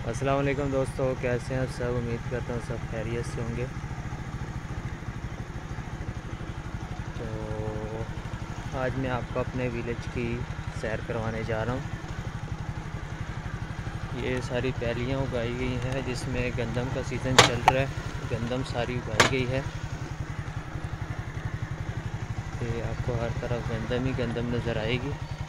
अस्सलाम वालेकुम दोस्तों, कैसे हैं आप सब। उम्मीद करता हूँ सब खैरियत से होंगे। तो आज मैं आपको अपने विलेज की सैर करवाने जा रहा हूँ। ये सारी पैलियाँ उगाई गई हैं जिसमें गंदम का सीज़न चल रहा है। गंदम सारी उगाई गई है। ये आपको हर तरफ गंदम ही गंदम नज़र आएगी।